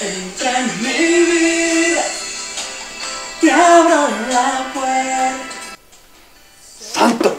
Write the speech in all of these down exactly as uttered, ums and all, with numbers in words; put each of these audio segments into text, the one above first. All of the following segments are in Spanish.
Entra en mi vida, te abro la puerta. ¡Santo!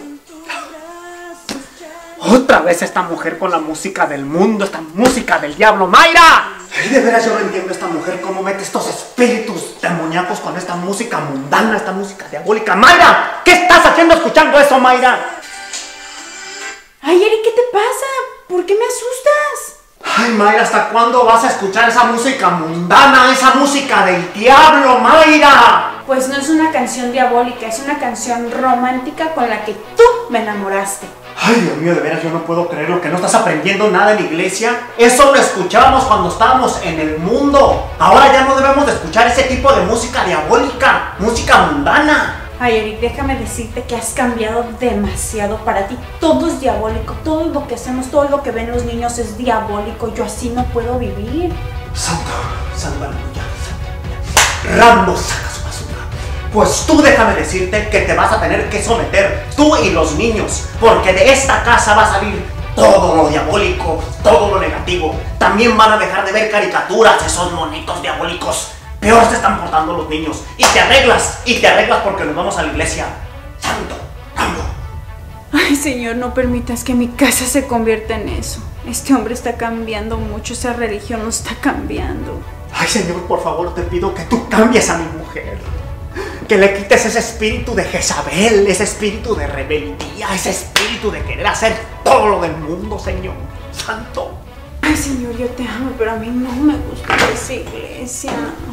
Otra vez esta mujer con la música del mundo, esta música del diablo. ¡Mayra! Ay, de veras yo no entiendo esta mujer cómo mete estos espíritus demoníacos con esta música mundana, esta música diabólica. ¡Mayra! ¿Qué estás haciendo escuchando eso, Mayra? Ay, Eric, ¿qué te pasa? ¿Por qué me asustas? Ay, Mayra, ¿hasta cuándo vas a escuchar esa música mundana, esa música del diablo, Mayra? Pues no es una canción diabólica, es una canción romántica con la que tú me enamoraste. Ay, Dios mío, de veras yo no puedo creer lo que no estás aprendiendo nada en la iglesia. Eso lo escuchábamos cuando estábamos en el mundo. Ahora ya no debemos de escuchar ese tipo de música diabólica, música mundana. Ay, Eric, déjame decirte que has cambiado demasiado. Para ti todo es diabólico, todo lo que hacemos, todo lo que ven los niños es diabólico. Yo así no puedo vivir. Santo, santo, aleluya, santo. Rambo, saca su basura. Pues tú déjame decirte que te vas a tener que someter, tú y los niños, porque de esta casa va a salir todo lo diabólico, todo lo negativo. También van a dejar de ver caricaturas, esos monitos diabólicos. Peor se están portando los niños. Y te arreglas, y te arreglas porque nos vamos a la iglesia. Santo, Rambo. Ay, Señor, no permitas que mi casa se convierta en eso. Este hombre está cambiando mucho, esa religión lo está cambiando. Ay, Señor, por favor, te pido que tú cambies a mi mujer. Que le quites ese espíritu de Jezabel, ese espíritu de rebeldía, ese espíritu de querer hacer todo lo del mundo, Señor. Santo. Ay, Señor, yo te amo, pero a mí no me gusta esa iglesia.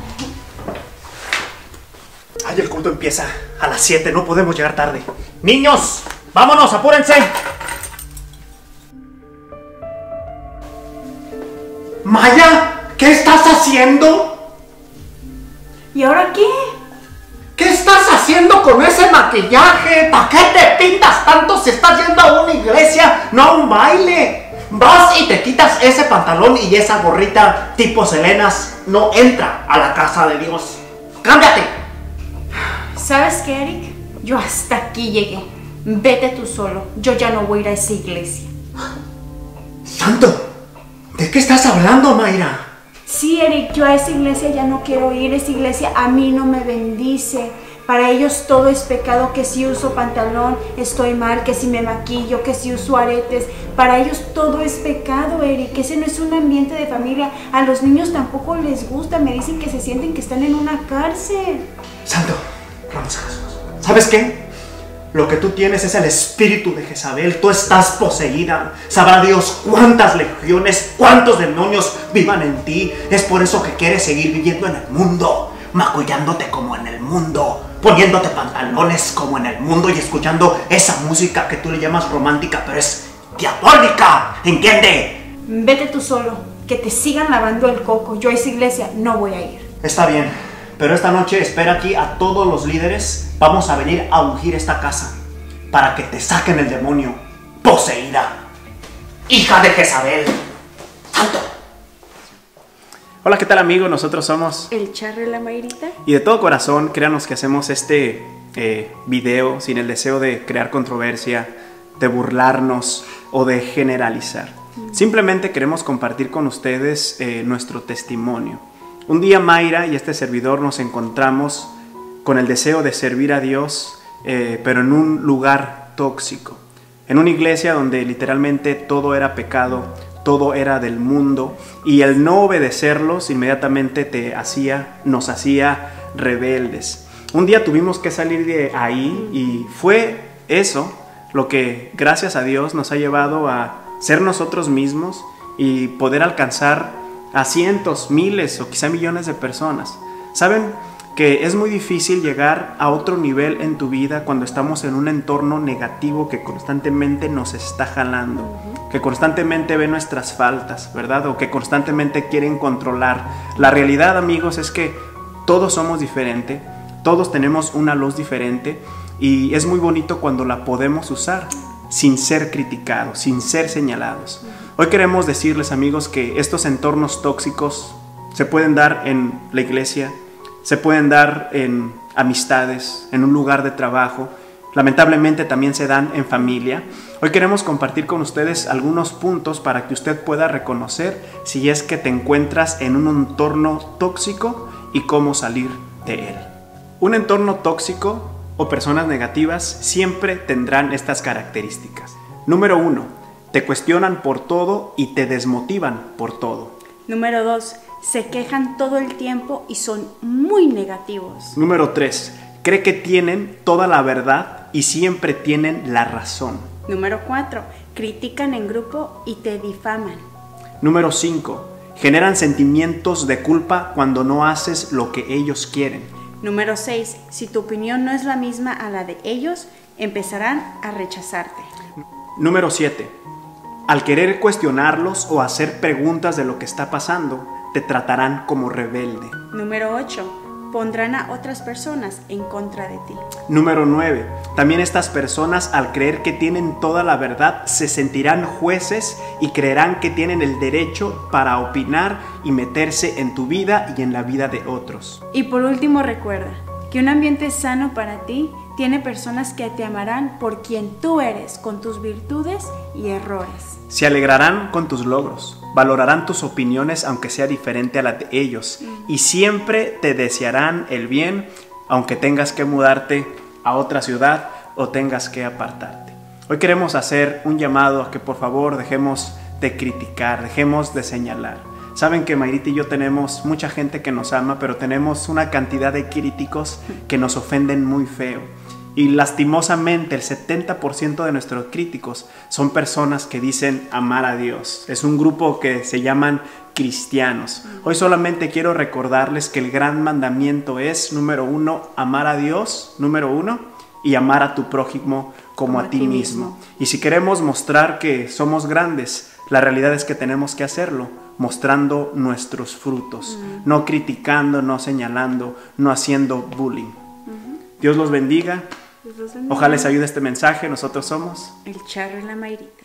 Ay, el culto empieza a las siete, no podemos llegar tarde. Niños, vámonos, apúrense. Maya, ¿qué estás haciendo? ¿Y ahora qué? ¿Qué estás haciendo con ese maquillaje? ¿Para qué te pintas tanto si estás yendo a una iglesia, no a un baile? Vas y te quitas ese pantalón y esa gorrita tipo Selenas. No entra a la casa de Dios. ¡Cámbiate! ¿Sabes qué, Eric? Yo hasta aquí llegué. Vete tú solo. Yo ya no voy a ir a esa iglesia. Santo, ¿de qué estás hablando, Mayra? Sí, Eric, yo a esa iglesia ya no quiero ir. Esa iglesia a mí no me bendice. Para ellos todo es pecado, que si uso pantalón estoy mal, que si me maquillo, que si uso aretes. Para ellos todo es pecado, Eric. Ese no es un ambiente de familia. A los niños tampoco les gusta. Me dicen que se sienten que están en una cárcel. Santo, vamos a Jesús. ¿Sabes qué? Lo que tú tienes es el espíritu de Jezabel. Tú estás poseída. Sabrá Dios cuántas legiones, cuántos demonios vivan en ti. Es por eso que quieres seguir viviendo en el mundo, maquillándote como en el mundo, poniéndote pantalones como en el mundo y escuchando esa música que tú le llamas romántica, pero es diabólica. ¿Entiende? Vete tú solo. Que te sigan lavando el coco. Yo a esa iglesia no voy a ir. Está bien, pero esta noche espera aquí a todos los líderes. Vamos a venir a ungir esta casa para que te saquen el demonio poseída, hija de Jezabel. Santo. Hola, ¿qué tal, amigos? Nosotros somos El Charro y la Mayrita. Y de todo corazón, créanos que hacemos este eh, video sin el deseo de crear controversia, de burlarnos o de generalizar. Mm. Simplemente queremos compartir con ustedes eh, nuestro testimonio. Un día Mayra y este servidor nos encontramos con el deseo de servir a Dios, eh, pero en un lugar tóxico. En una iglesia donde literalmente todo era pecado, todo era del mundo, y el no obedecerlos inmediatamente te hacía, nos hacía rebeldes. Un día tuvimos que salir de ahí y fue eso lo que, gracias a Dios, nos ha llevado a ser nosotros mismos y poder alcanzar a cientos, miles o quizá millones de personas. ¿Saben que es muy difícil llegar a otro nivel en tu vida cuando estamos en un entorno negativo que constantemente nos está jalando, uh-huh. que constantemente ve nuestras faltas, ¿verdad? O que constantemente quieren controlar? La realidad, amigos, es que todos somos diferentes, todos tenemos una luz diferente y es muy bonito cuando la podemos usar sin ser criticados, sin ser señalados. Uh-huh. Hoy queremos decirles, amigos, que estos entornos tóxicos se pueden dar en la iglesia, se pueden dar en amistades, en un lugar de trabajo, Lamentablemente también se dan en familia. Hoy queremos compartir con ustedes algunos puntos para que usted pueda reconocer si es que te encuentras en un entorno tóxico y cómo salir de él. Un entorno tóxico o personas negativas siempre tendrán estas características. Número uno, te cuestionan por todo y te desmotivan por todo. Número dos, se quejan todo el tiempo y son muy negativos. Número tres, cree que tienen toda la verdad y siempre tienen la razón. Número cuatro, critican en grupo y te difaman. Número cinco, generan sentimientos de culpa cuando no haces lo que ellos quieren. Número seis, si tu opinión no es la misma a la de ellos, empezarán a rechazarte. Número siete, al querer cuestionarlos o hacer preguntas de lo que está pasando, te tratarán como rebelde. Número ocho, pondrán a otras personas en contra de ti. Número nueve. También estas personas, al creer que tienen toda la verdad, se sentirán jueces y creerán que tienen el derecho para opinar y meterse en tu vida y en la vida de otros. Y por último, recuerda que un ambiente sano para ti tiene personas que te amarán por quien tú eres, con tus virtudes y errores. Se alegrarán con tus logros, valorarán tus opiniones aunque sea diferente a la de ellos, y siempre te desearán el bien aunque tengas que mudarte a otra ciudad o tengas que apartarte. Hoy queremos hacer un llamado a que por favor dejemos de criticar, dejemos de señalar. Saben que Mayrita y yo tenemos mucha gente que nos ama, pero tenemos una cantidad de críticos que nos ofenden muy feo. Y lastimosamente el setenta por ciento de nuestros críticos son personas que dicen amar a Dios. Es un grupo que se llaman cristianos. Hoy solamente quiero recordarles que el gran mandamiento es, número uno, amar a Dios, número uno, y amar a tu prójimo como, como a ti mismo. mismo. Y si queremos mostrar que somos grandes, la realidad es que tenemos que hacerlo mostrando nuestros frutos, uh-huh. no criticando, no señalando, no haciendo bullying. Uh-huh. Dios los bendiga. Ojalá les ayude este mensaje. Nosotros somos el Charro y la Mayrita.